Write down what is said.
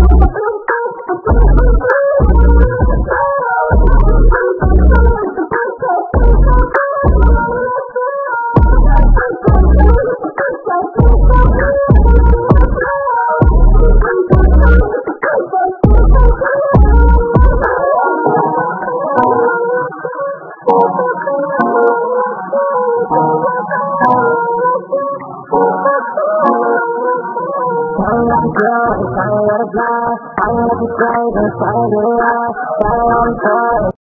Find out the fly, find out the grave, and find it out. Fly on fire,